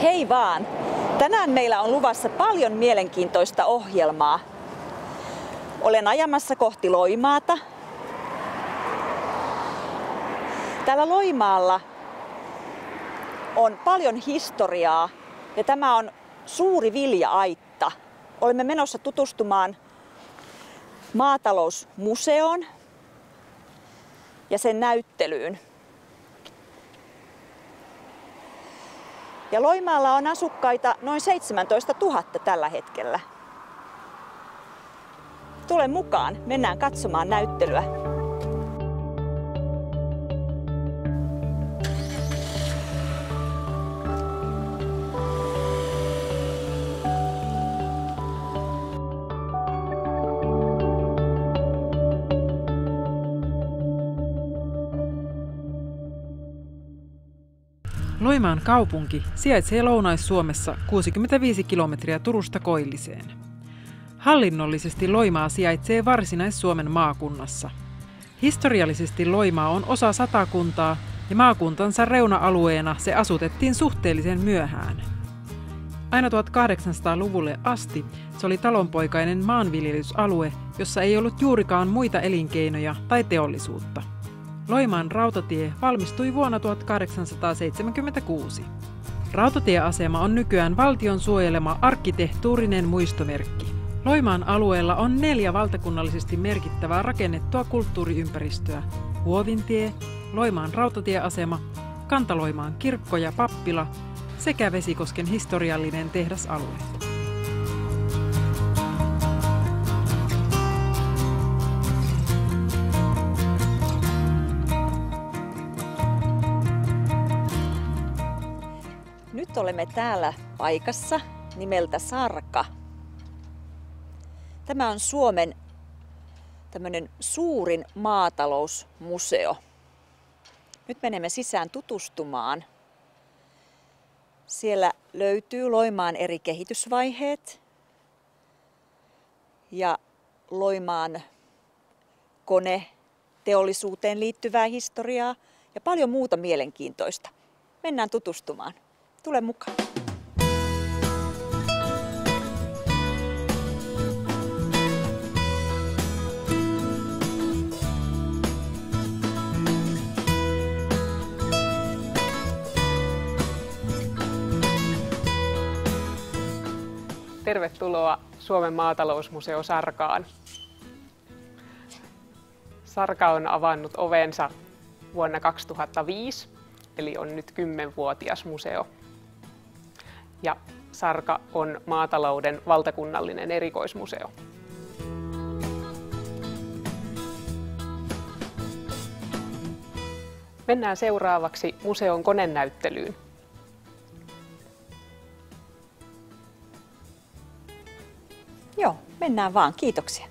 Hei vaan! Tänään meillä on luvassa paljon mielenkiintoista ohjelmaa. Olen ajamassa kohti Loimaata. Täällä Loimaalla on paljon historiaa ja tämä on suuri vilja-aitta. Olemme menossa tutustumaan maatalousmuseoon ja sen näyttelyyn. Ja Loimaalla on asukkaita noin 17 000 tällä hetkellä. Tule mukaan, mennään katsomaan näyttelyä. Loimaan kaupunki sijaitsee Lounais-Suomessa 65 kilometriä Turusta koilliseen. Hallinnollisesti Loimaa sijaitsee Varsinais-Suomen maakunnassa. Historiallisesti Loimaa on osa Satakuntaa ja maakuntansa reuna-alueena se asutettiin suhteellisen myöhään. Aina 1800-luvulle asti se oli talonpoikainen maanviljelysalue, jossa ei ollut juurikaan muita elinkeinoja tai teollisuutta. Loimaan rautatie valmistui vuonna 1876. Rautatieasema on nykyään valtion suojelema arkkitehtuurinen muistomerkki. Loimaan alueella on 4 valtakunnallisesti merkittävää rakennettua kulttuuriympäristöä: Huovintie, Loimaan rautatieasema, Kanta-Loimaan kirkko ja pappila sekä Vesikosken historiallinen tehdasalue. Nyt olemme täällä paikassa nimeltä Sarka. Tämä on Suomen suurin maatalousmuseo. Nyt menemme sisään tutustumaan. Siellä löytyy Loimaan eri kehitysvaiheet ja Loimaan koneteollisuuteen liittyvää historiaa ja paljon muuta mielenkiintoista. Mennään tutustumaan. Tule mukaan. Tervetuloa Suomen maatalousmuseo Sarkaan. Sarka on avannut ovensa vuonna 2005, eli on nyt 10-vuotias museo. Ja Sarka on maatalouden valtakunnallinen erikoismuseo. Mennään seuraavaksi museon konenäyttelyyn. Joo, mennään vaan. Kiitoksia.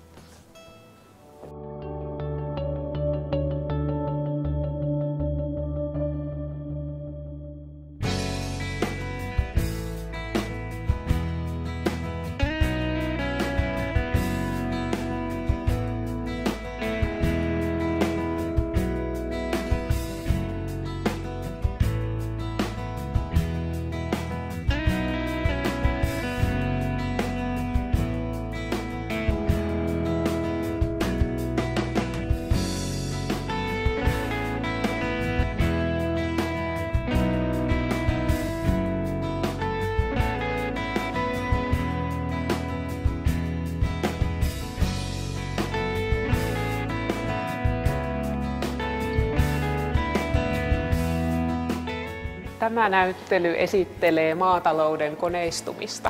Tämä näyttely esittelee maatalouden koneistumista.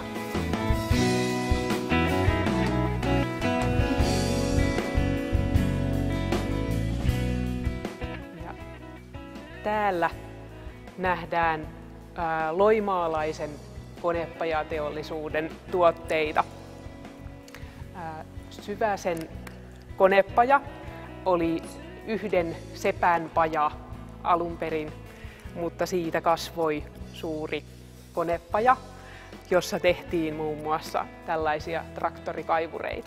Ja täällä nähdään loimaalaisen konepajateollisuuden tuotteita. Syväsen konepaja oli yhden sepän paja alun perin, mutta siitä kasvoi suuri konepaja, jossa tehtiin muun muassa tällaisia traktorikaivureita.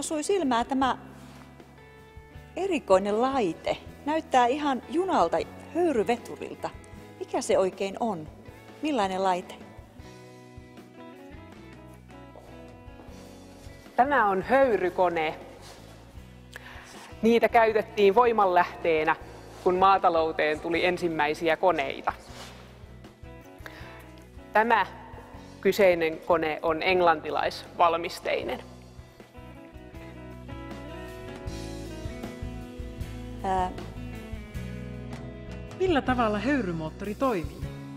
osui silmään tämä erikoinen laite. Näyttää ihan junalta, höyryveturilta. Mikä se oikein on? Millainen laite? Tämä on höyrykone. Niitä käytettiin voimanlähteenä, kun maatalouteen tuli ensimmäisiä koneita. Tämä kyseinen kone on englantilaisvalmisteinen. Millä tavalla höyrymoottori toimii?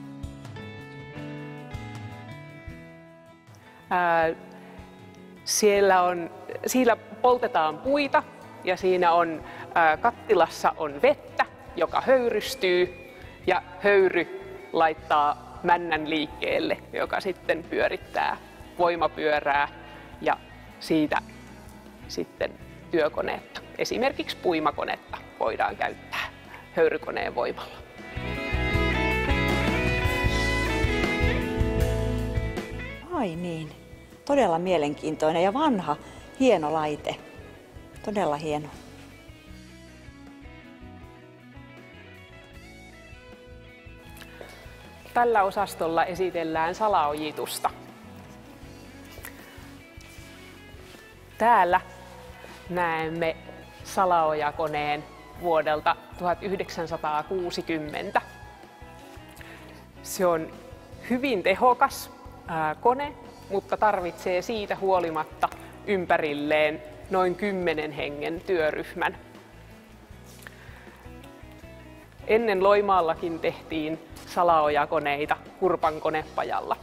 Siellä poltetaan puita ja siinä on kattilassa on vettä, joka höyrystyy ja höyry laittaa männän liikkeelle, joka sitten pyörittää voimapyörää ja siitä sitten työkonetta. Esimerkiksi puimakonetta voidaan käyttää höyrykoneen voimalla. Ai niin, todella mielenkiintoinen ja vanha, hieno laite. Todella hieno. Tällä osastolla esitellään salaojitusta. Täällä näemme salaojakoneen vuodelta 1960. Se on hyvin tehokas kone, mutta tarvitsee siitä huolimatta ympärilleen noin 10 hengen työryhmän. Ennen Loimaallakin tehtiin salaojakoneita Kurpan konepajalla.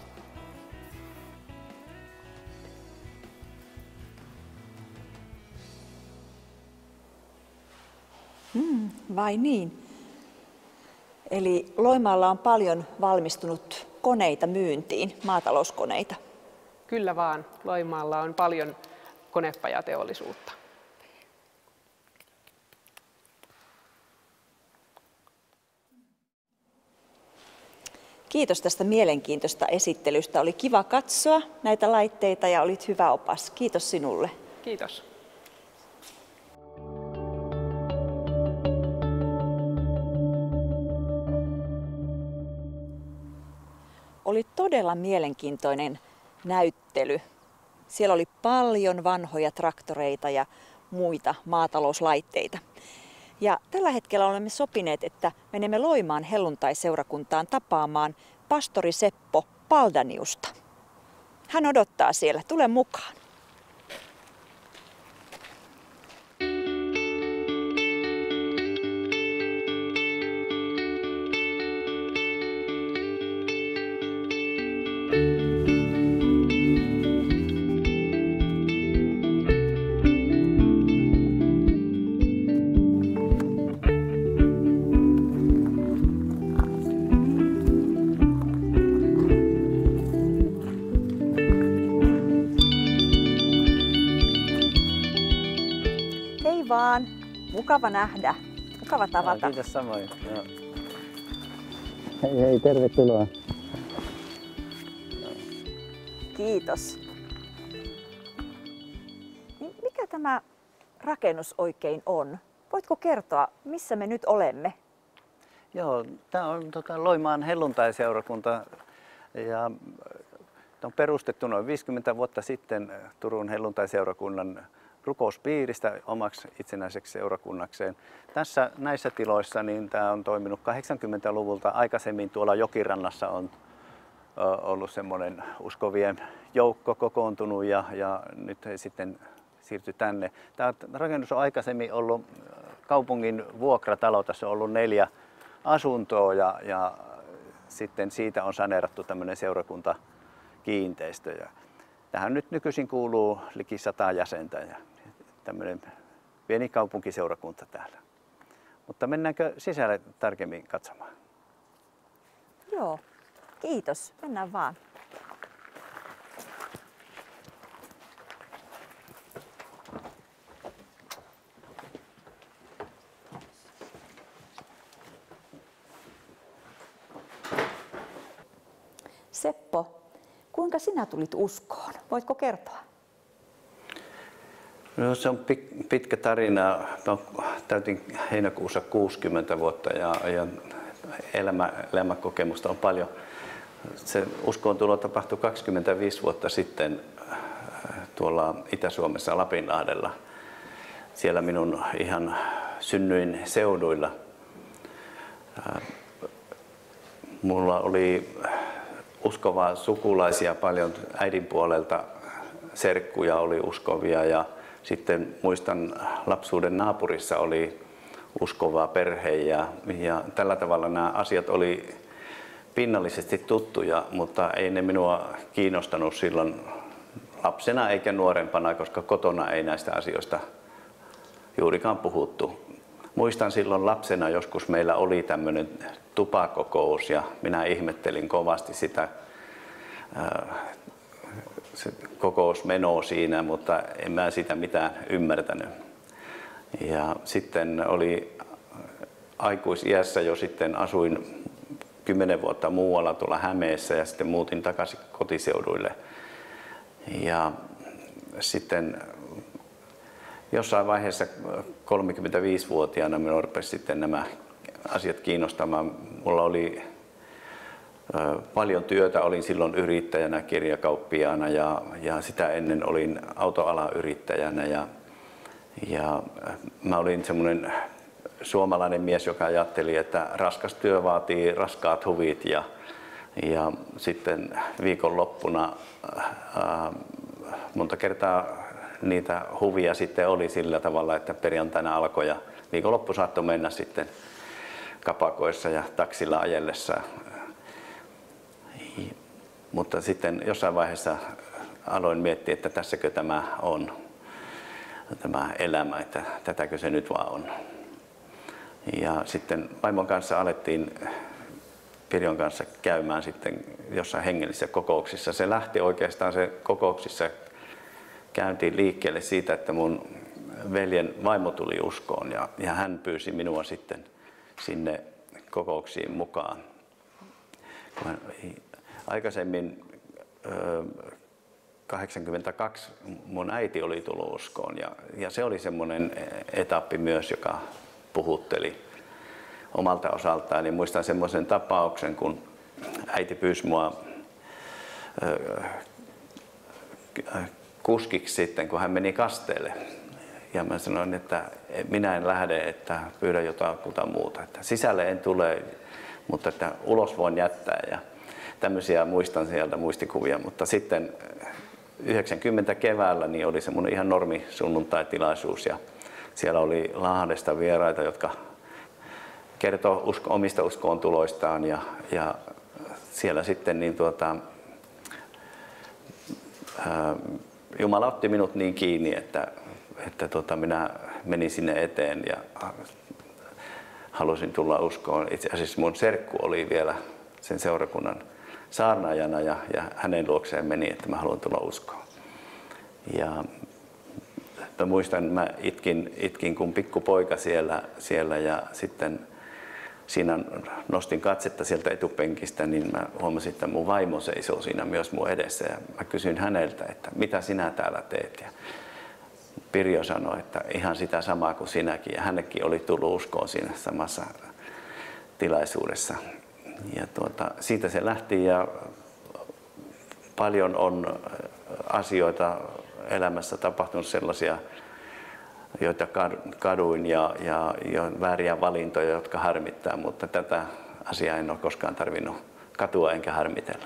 Vai niin? Eli Loimaalla on paljon valmistunut koneita myyntiin, maatalouskoneita. Kyllä vaan, Loimaalla on paljon konepajateollisuutta. Kiitos tästä mielenkiintoista esittelystä. Oli kiva katsoa näitä laitteita ja olit hyvä opas. Kiitos sinulle. Kiitos. Oli todella mielenkiintoinen näyttely. Siellä oli paljon vanhoja traktoreita ja muita maatalouslaitteita. Ja tällä hetkellä olemme sopineet, että menemme Loimaan helluntaiseurakuntaan tapaamaan pastori Seppo Paldaniusta. Hän odottaa siellä. Tule mukaan. Vaan. Mukava nähdä. Mukava tavata. Kiitos samoin. Joo. Hei, tervetuloa. Kiitos. Mikä tämä rakennus oikein on? Voitko kertoa, missä me nyt olemme? Joo, tämä on Loimaan helluntaiseurakunta ja on perustettu noin 50 vuotta sitten Turun helluntaiseurakunnan rukouspiiristä omaksi itsenäiseksi seurakunnakseen. Näissä tiloissa niin tämä on toiminut 80-luvulta. Aikaisemmin tuolla Jokirannassa on ollut semmoinen uskovien joukko kokoontunut ja nyt he sitten siirtyi tänne. Tämä rakennus on aikaisemmin ollut kaupungin vuokratalo. Tässä on ollut 4 asuntoa ja sitten siitä on saneerattu tämmöinen seurakuntakiinteistö. Tähän nyt nykyisin kuuluu liki 100 jäsentä ja tämmöinen pieni kaupunkiseurakunta täällä. Mutta mennäänkö sisälle tarkemmin katsomaan? Joo, kiitos. Mennään vaan. Seppo, kuinka sinä tulit uskoon? Voitko kertoa? No, se on pitkä tarina. Täytin heinäkuussa 60 vuotta ja elämäkokemusta on paljon. Se uskoontulo tapahtui 25 vuotta sitten tuolla Itä-Suomessa Lapinlahdella. Siellä minun ihan synnyin seuduilla. Mulla oli uskovaa sukulaisia paljon äidin puolelta. Serkkuja oli uskovia ja sitten muistan lapsuuden naapurissa oli uskovaa perhe ja tällä tavalla nämä asiat oli pinnallisesti tuttuja, mutta ei ne minua kiinnostanut silloin lapsena eikä nuorempana, koska kotona ei näistä asioista juurikaan puhuttu. Muistan silloin lapsena joskus meillä oli tämmöinen tupakokous ja minä ihmettelin kovasti sitä se kokousmenoa siinä, mutta en mä sitä mitään ymmärtänyt. Ja sitten oli aikuisiässä jo sitten asuin 10 vuotta muualla tuolla Hämeessä ja sitten muutin takaisin kotiseuduille. Ja sitten jossain vaiheessa 35-vuotiaana minua rupesi sitten nämä asiat kiinnostamaan. Mulla oli paljon työtä, olin silloin yrittäjänä, kirjakauppiaana ja sitä ennen olin autoalayrittäjänä ja mä olin semmoinen suomalainen mies, joka ajatteli, että raskas työ vaatii raskaat huvit ja sitten viikonloppuna monta kertaa niitä huvia sitten oli sillä tavalla, että perjantaina alkoi ja viikonloppu saattoi mennä sitten kapakoissa ja taksilla ajellessa. Mutta sitten jossain vaiheessa aloin miettiä, että tässäkö tämä on, tämä elämä, että tätäkö se nyt vaan on. Ja sitten vaimon kanssa alettiin Pirjon kanssa käymään sitten jossain hengellisissä kokouksissa. Se lähti oikeastaan se kokouksissa käyntiin liikkeelle siitä, että mun veljen vaimo tuli uskoon ja hän pyysi minua sitten sinne kokouksiin mukaan. Aikaisemmin 82 mun äiti oli tullut uskoon ja se oli semmoinen etappi myös, joka puhutteli omalta osaltaan. Ja muistan semmoisen tapauksen, kun äiti pyysi mua kuskiksi sitten, kun hän meni kasteelle. Ja mä sanoin, että minä en lähde, että pyydä jotakuta muuta. Että sisälle en tule, mutta että ulos voin jättää. Ja tämmöisiä muistan sieltä muistikuvia, mutta sitten 90 keväällä niin oli semmoinen ihan normi sunnuntai-tilaisuus ja siellä oli Lahdesta vieraita, jotka kertoi omista uskoon tuloistaan ja siellä sitten niin Jumala otti minut niin kiinni, että minä menin sinne eteen ja halusin tulla uskoon. Itse asiassa mun serkku oli vielä sen seurakunnan saarnaajana ja hänen luokseen meni, että mä haluan tulla uskoon. Ja mä muistan, mä itkin kuin pikkupoika siellä ja sitten siinä nostin katsetta sieltä etupenkistä, niin mä huomasin, että mun vaimo seisoo siinä myös mun edessä ja mä kysyin häneltä, että mitä sinä täällä teet. Ja Pirjo sanoi, että ihan sitä samaa kuin sinäkin ja hännekin oli tullut uskoon siinä samassa tilaisuudessa. Ja siitä se lähti ja paljon on asioita elämässä tapahtunut sellaisia, joita kaduin ja vääriä valintoja, jotka harmittaa, mutta tätä asiaa en ole koskaan tarvinnut katua enkä harmitella.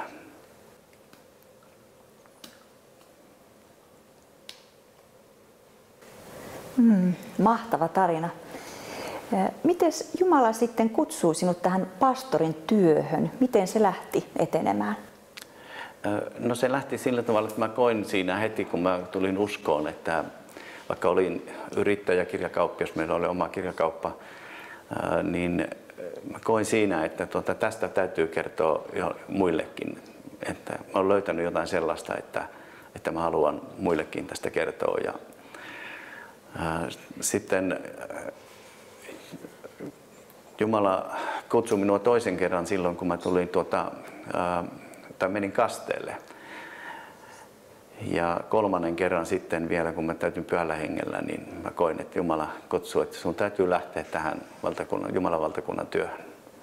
Mahtava tarina. Miten Jumala sitten kutsui sinut tähän pastorin työhön? Miten se lähti etenemään? No se lähti sillä tavalla, että mä koin siinä heti, kun mä tulin uskoon, että vaikka olin yrittäjä, kirjakauppias, meillä oli oma kirjakauppa, niin mä koin siinä, että tästä täytyy kertoa jo muillekin. Että mä olen löytänyt jotain sellaista, että mä haluan muillekin tästä kertoa. Ja sitten Jumala kutsui minua toisen kerran silloin, kun mä tulin menin kasteelle. Ja kolmannen kerran sitten vielä, kun mä täytin pyhällä hengellä, niin mä koin, että Jumala kutsui, että sun täytyy lähteä tähän Jumalan valtakunnan työhön.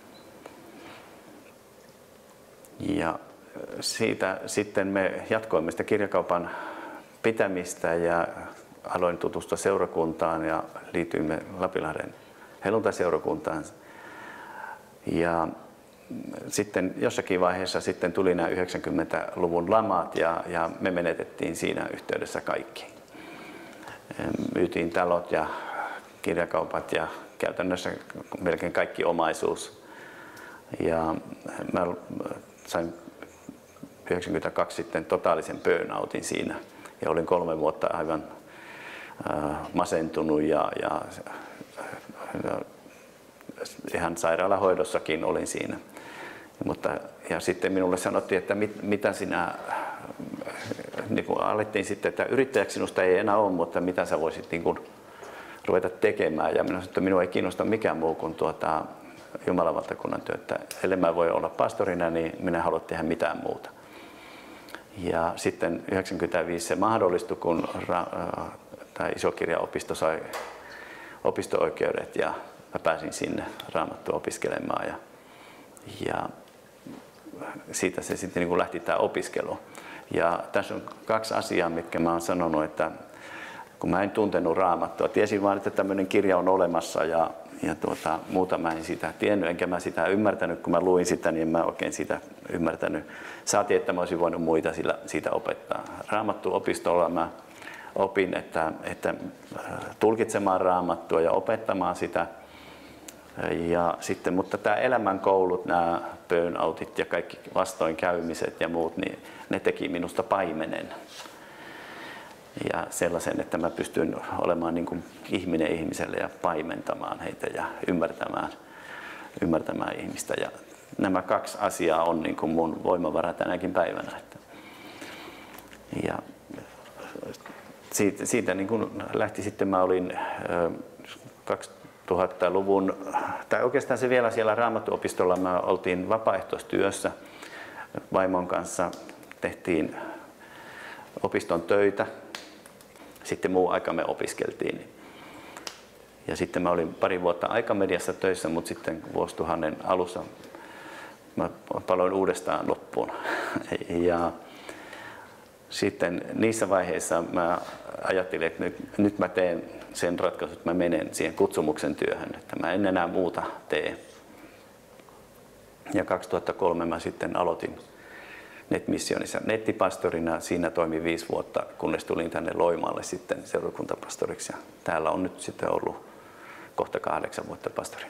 Ja siitä sitten me jatkoimme sitä kirjakaupan pitämistä ja aloin tutustua seurakuntaan ja liityimme Lapinlahden helluntaiseurakuntaan. Ja sitten jossakin vaiheessa sitten tuli nämä 90-luvun lamat ja me menetettiin siinä yhteydessä kaikki. Myytiin talot ja kirjakaupat ja käytännössä melkein kaikki omaisuus. Ja mä sain 92 sitten totaalisen burnoutin siinä ja olin 3 vuotta aivan masentunut ja ihan sairaalahoidossakin olin siinä. Ja sitten minulle sanottiin, että mitä sinä, niin kuin alettiin sitten, että yrittäjäksi sinusta ei enää ole, mutta mitä sä voisit niin kuin ruveta tekemään. Ja minä sanoin, että minua ei kiinnosta mikään muu kuin Jumalan valtakunnan työ. Että ellei mä voi olla pastorina, niin minä en halua tehdä mitään muuta. Ja sitten 95 se mahdollistui, kun tämä Isokirjaopisto sai opisto-oikeudet ja mä pääsin sinne Raamattua opiskelemaan. Ja siitä se sitten niin kuin lähti tämä opiskelu. Ja tässä on 2 asiaa, mitkä mä oon sanonut, että kun mä en tuntenut Raamattua, tiesin vaan, että tämmöinen kirja on olemassa ja muuta mä en sitä tiennyt, enkä mä sitä ymmärtänyt, kun mä luin sitä, niin en mä oikein sitä ymmärtänyt. Saatiin, että mä olisin voinut muita siitä opettaa. Raamattu-opistolla mä opin, että tulkitsemaan Raamattua ja opettamaan sitä. Ja sitten, mutta tämä elämänkoulut, nämä burnoutit ja kaikki vastoinkäymiset ja muut, niin ne teki minusta paimenen. Ja sellaisen, että mä pystyn olemaan niin kuin ihminen ihmiselle ja paimentamaan heitä ja ymmärtämään ihmistä. Ja nämä 2 asiaa on niin kuin mun voimavara tänäkin päivänä. Ja siitä niin kuin lähti sitten, mä olin 2000-luvun, tai oikeastaan se vielä siellä Raamattuopistolla, me oltiin vapaaehtoistyössä vaimon kanssa, tehtiin opiston töitä, sitten muu aika me opiskeltiin. Ja sitten mä olin 2 vuotta Aikamediassa töissä, mutta sitten vuosituhannen alussa mä paloin uudestaan loppuun. Ja sitten niissä vaiheissa mä ajattelin, että nyt mä teen sen ratkaisun, että mä menen siihen kutsumuksen työhön, että mä en enää muuta tee. Ja 2003 mä sitten aloitin NET-missionissa nettipastorina. Siinä toimin 5 vuotta, kunnes tulin tänne Loimaalle sitten seurakuntapastoriksi. Ja täällä on nyt sitten ollut kohta 8 vuotta pastorina.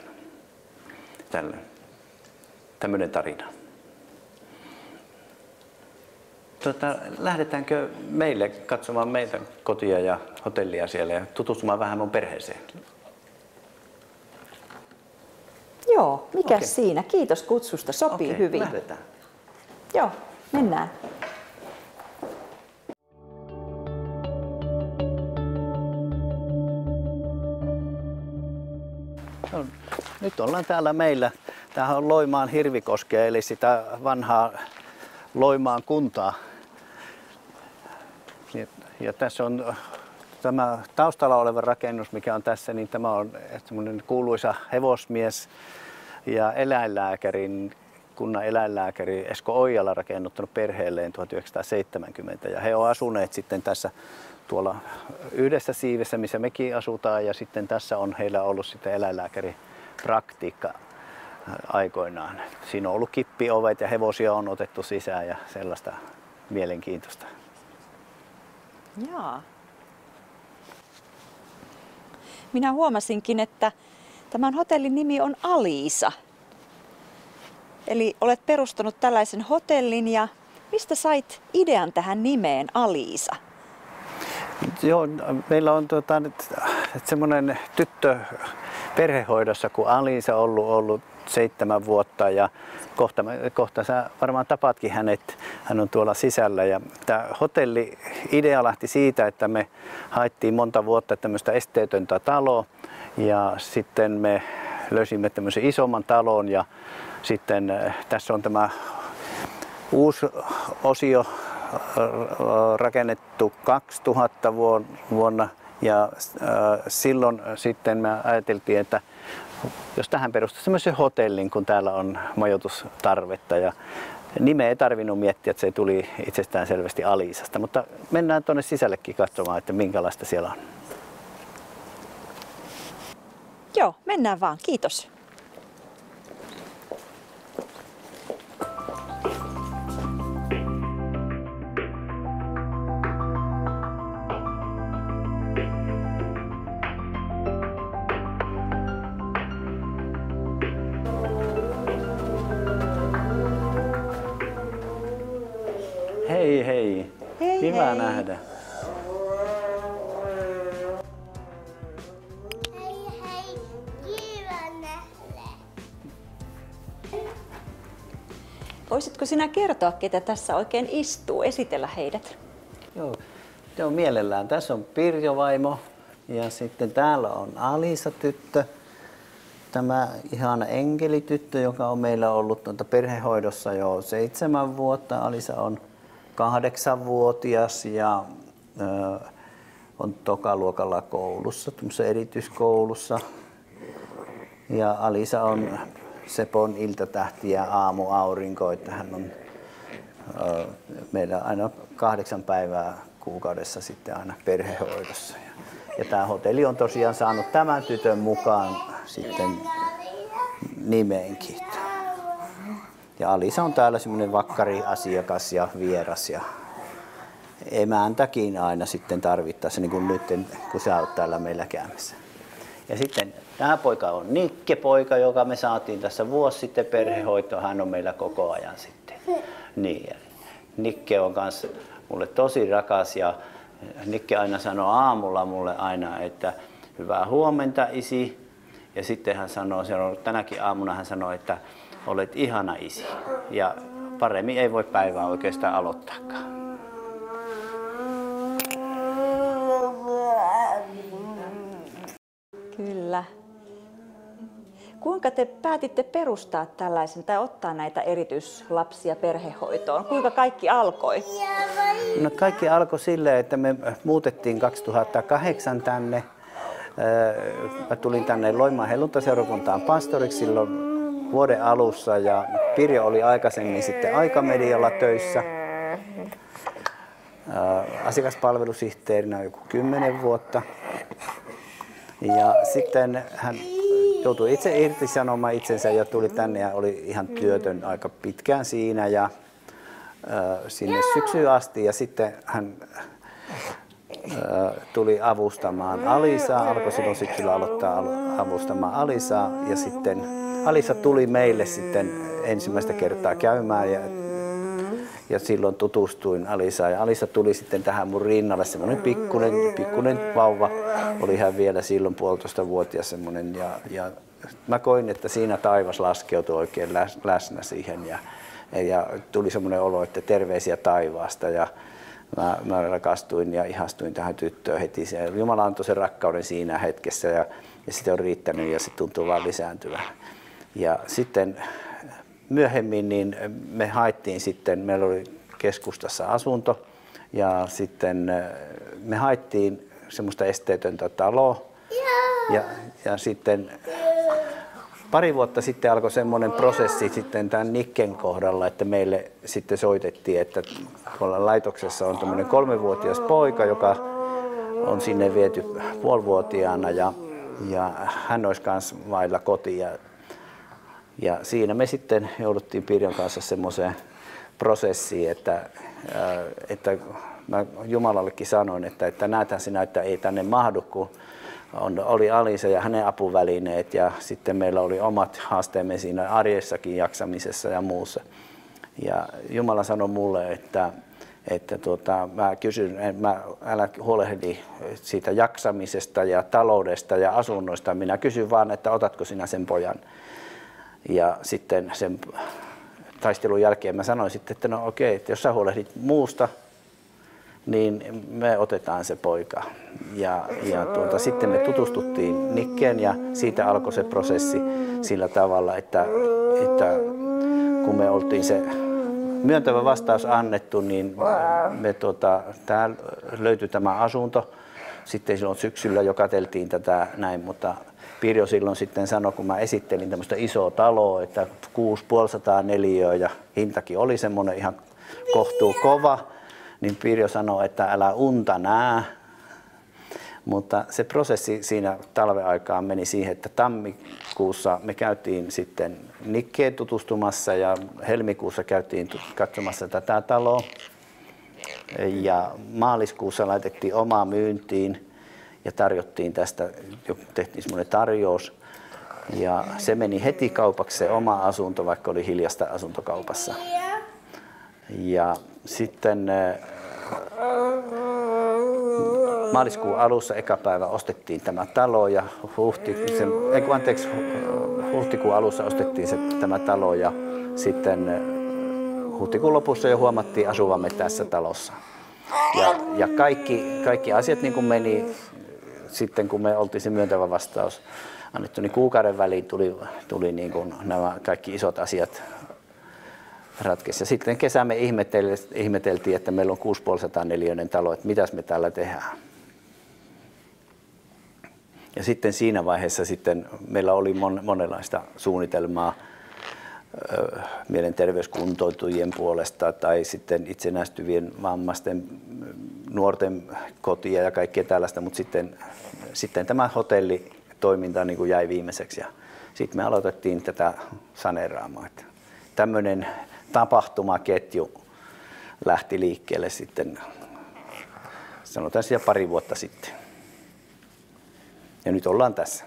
Tämmöinen tarina. Lähdetäänkö meille katsomaan meitä kotia ja hotellia siellä ja tutustumaan vähän mun perheeseen? Joo, mikäs siinä? Kiitos kutsusta, sopii hyvin. Lähdetään. Joo, mennään. No, nyt ollaan täällä meillä. Tämähän on Loimaan Hirvikoskea, eli sitä vanhaa Loimaan kuntaa. Ja tässä on tämä taustalla oleva rakennus, mikä on tässä, niin tämä on semmoinen kuuluisa hevosmies ja kunnan eläinlääkäri Esko Oijala rakennuttanut perheelleen 1970. Ja he ovat asuneet sitten tässä tuolla yhdessä siivessä, missä mekin asutaan, ja sitten tässä on heillä ollut sitten eläinlääkäripraktiikka aikoinaan. Siinä on ollut kippiovet ja hevosia on otettu sisään ja sellaista mielenkiintoista. Jaa. Minä huomasinkin, että tämän hotellin nimi on Aliisa. Eli olet perustanut tällaisen hotellin, ja mistä sait idean tähän nimeen Aliisa? Joo, meillä on semmoinen tyttö perhehoidossa kuin Aliisa ollut 7 vuotta, ja kohta sä varmaan tapaatkin hänet, hän on tuolla sisällä. Ja tämä hotelli-idea lähti siitä, että me haettiin monta vuotta tämmöistä esteetöntä taloa, ja sitten me löysimme tämmöisen isomman talon, ja sitten tässä on tämä uusi osio rakennettu 2000 vuonna ja silloin sitten me ajateltiin, että jos tähän perustaisi semmoisen hotellin, kun täällä on majoitustarvetta ja nimeä ei tarvinnut miettiä, että se tuli itsestään selvästi Alisasta, mutta mennään tuonne sisällekin katsomaan, että minkälaista siellä on. Joo, mennään vaan. Kiitos. Hei hei. Hei, Hyvä hei. nähdä. Hei hei, kiva nähdä. Voisitko sinä kertoa, ketä tässä oikein istuu, esitellä heidät? Joo, mielellään. Tässä on Pirjo-vaimo ja sitten täällä on Alisa-tyttö. Tämä ihana enkelityttö, joka on meillä ollut perhehoidossa jo 7 vuotta. Alisa on 8-vuotias ja on tokaluokalla koulussa, erityiskoulussa. Ja Alisa on Sepon iltatähti ja aamuaurinko, että hän on meillä aina 8 päivää kuukaudessa sitten aina perhehoidossa. Ja tämä hotelli on tosiaan saanut tämän tytön mukaan sitten nimeenkin. Ja Alisa on täällä semmoinen vakkari asiakas ja vieras ja emäntäkin aina sitten tarvittaessa, niin kuin nyt, kun sä oot täällä meillä käymässä. Ja sitten tämä poika on Nikke-poika, joka me saatiin tässä vuosi sitten perhehoitoon. Hän on meillä koko ajan sitten. Niin, ja Nikke on kanssa mulle tosi rakas ja Nikke aina sanoo aamulla mulle aina, että hyvää huomenta isi. Ja sitten hän sanoo, tänäkin aamuna hän sanoi, että olet ihana isi. Ja paremmin ei voi päivää oikeastaan aloittaakaan. Kyllä. Kuinka te päätitte perustaa tällaisen tai ottaa näitä erityislapsia perhehoitoon? Kuinka kaikki alkoi? No, kaikki alkoi silleen, että me muutettiin 2008 tänne. Mä tulin tänne Loimaan helluntaseurakuntaan pastoriksi silloin vuoden alussa ja Pirjo oli aikaisemmin sitten Aikamedialla töissä. Asiakaspalvelusihteerinä joku 10 vuotta. Ja sitten hän joutui itse irtisanomaan itsensä ja tuli tänne ja oli ihan työtön aika pitkään siinä ja sinne syksyyn asti ja sitten hän tuli avustamaan Alisaa, alkoi silloin syksyllä aloittaa avustamaan Alisaa ja sitten Alisa tuli meille sitten ensimmäistä kertaa käymään ja silloin tutustuin Alisaan ja Alisa tuli sitten tähän mun rinnalle, semmoinen pikkunen vauva, oli hän vielä silloin 1,5-vuotias semmoinen ja mä koin, että siinä taivas laskeutui oikein läsnä siihen ja tuli semmoinen olo, että terveisiä taivaasta ja mä rakastuin ja ihastuin tähän tyttöön heti. Jumala antoi sen rakkauden siinä hetkessä ja sitä on riittänyt ja se tuntuu vaan lisääntyvän. Ja sitten myöhemmin niin me haettiin sitten, meillä oli keskustassa asunto ja sitten me haettiin semmoista esteetöntä taloa ja sitten pari vuotta sitten alkoi semmoinen prosessi sitten tämän Nikken kohdalla, että meille sitten soitettiin, että tuolla laitoksessa on tämmöinen 3-vuotias poika, joka on sinne viety 5,5-vuotiaana ja hän olisi myös vailla kotia. Ja siinä me sitten jouduttiin Pirjon kanssa semmoiseen prosessiin, että mä Jumalallekin sanoin, että näethän sinä, että ei tänne mahdu, kun oli Alisa ja hänen apuvälineet ja sitten meillä oli omat haasteemme siinä arjessakin jaksamisessa ja muussa. Ja Jumala sanoi mulle, että mä kysyn, älä huolehdi siitä jaksamisesta ja taloudesta ja asunnoista, minä kysyn vaan, että otatko sinä sen pojan. Ja sitten sen taistelun jälkeen mä sanoin sitten, että no okei, että jos sä huolehdit muusta, niin me otetaan se poika. Ja sitten me tutustuttiin Nikkeen ja siitä alkoi se prosessi sillä tavalla, että kun me oltiin se myöntävä vastaus annettu, niin täällä löytyi tämä asunto. Sitten silloin syksyllä jo katseltiin tätä näin, mutta Pirjo silloin sitten sanoi, kun mä esittelin tämmöistä isoa taloa, että 6500 neliöä ja hintakin oli semmoinen ihan kohtuu kova, niin Pirjo sanoi, että älä unta näe. Mutta se prosessi siinä talven aikaan meni siihen, että tammikuussa me käytiin sitten Nikkeen tutustumassa ja helmikuussa käytiin katsomassa tätä taloa. Ja maaliskuussa laitettiin omaa myyntiin ja tarjottiin tästä, tehtiin semmoinen tarjous. Ja se meni heti kaupaksi se oma asunto, vaikka oli hiljasta asuntokaupassa. Ja sitten maaliskuun alussa eka päivä ostettiin tämä talo ja huhtikuun alussa ostettiin tämä talo ja sitten huhtikuun lopussa jo huomattiin asuvamme tässä talossa. Ja kaikki asiat niin kuin meni sitten, kun me oltiin se myöntävä vastaus annettu, niin kuukauden väliin tuli niin kuin nämä kaikki isot asiat ratkesi. Ja sitten kesä me ihmeteltiin, että meillä on 6500 neliöinen talo, että mitäs me täällä tehdään. Ja sitten siinä vaiheessa sitten meillä oli monenlaista suunnitelmaa mielenterveyskuntoutujien puolesta tai sitten itsenäistyvien vammaisten nuorten kotia ja kaikkea tällaista, mutta sitten tämä hotellitoiminta niin kuin jäi viimeiseksi ja sitten me aloitettiin tätä saneeraamaa. Tämmöinen tapahtumaketju lähti liikkeelle sitten, sanotaan siellä pari vuotta sitten. Ja nyt ollaan tässä.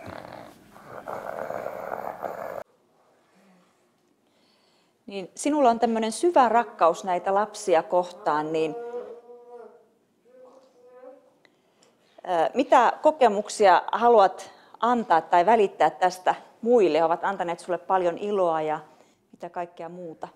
Niin sinulla on tämmöinen syvä rakkaus näitä lapsia kohtaan, niin mitä kokemuksia haluat antaa tai välittää tästä muille? He ovat antaneet sulle paljon iloa ja mitä kaikkea muuta?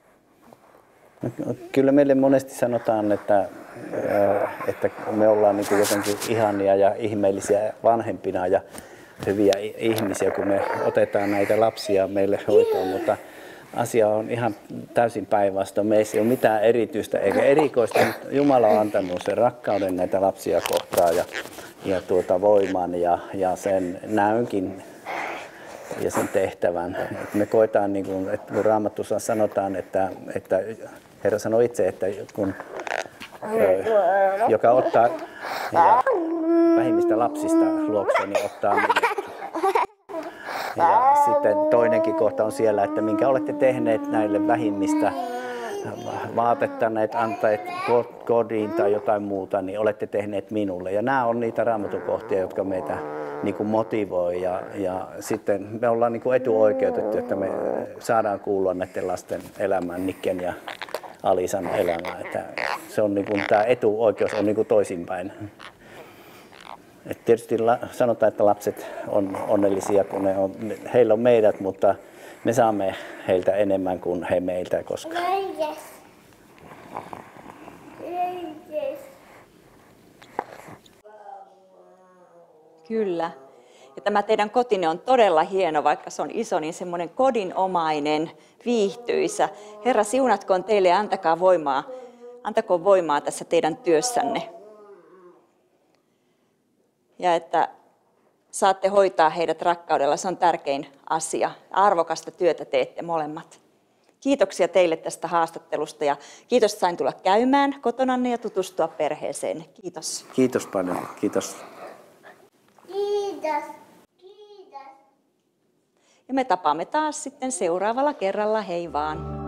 Kyllä meille monesti sanotaan, että me ollaan niin kuin jotenkin ihania ja ihmeellisiä vanhempina ja hyviä ihmisiä, kun me otetaan näitä lapsia meille hoitoon, mutta asia on ihan täysin päinvastoin. Meissä ei ole mitään erityistä eikä erikoista, mutta Jumala on antanut sen rakkauden näitä lapsia kohtaan ja voiman ja sen näynkin ja sen tehtävän. Et me koetaan, niin kuin, että kun Raamatussa sanotaan, että Herra sanoi itse, että kun joka ottaa ja vähimmistä lapsista luokseen, niin ottaa minut. Ja sitten toinenkin kohta on siellä, että minkä olette tehneet näille vähimmistä vaatettaneet, antaneet kodin tai jotain muuta, niin olette tehneet minulle. Ja nämä on niitä Raamatun kohtia, jotka meitä niin kuin motivoi ja sitten me ollaan niin kuin etuoikeutettu, että me saadaan kuulua näiden lasten elämään, Nikken ja Alisan elämään. Että se on niin kuin, tämä etuoikeus on niin kuin toisinpäin. Et tietysti sanotaan, että lapset on onnellisia, kun heillä on meidät, mutta me saamme heiltä enemmän kuin he meiltä koskaan. Kyllä. Ja tämä teidän kotinne on todella hieno, vaikka se on iso, niin semmoinen kodinomainen, viihtyisä. Herra, siunatkoon teille ja antakoon voimaa tässä teidän työssänne. Ja että saatte hoitaa heidät rakkaudella, se on tärkein asia. Arvokasta työtä teette molemmat. Kiitoksia teille tästä haastattelusta ja kiitos, että sain tulla käymään kotonanne ja tutustua perheeseen. Kiitos. Kiitos paljon. Kiitos. Kiitos. Kiitos. Ja me tapaamme taas sitten seuraavalla kerralla. Hei vaan.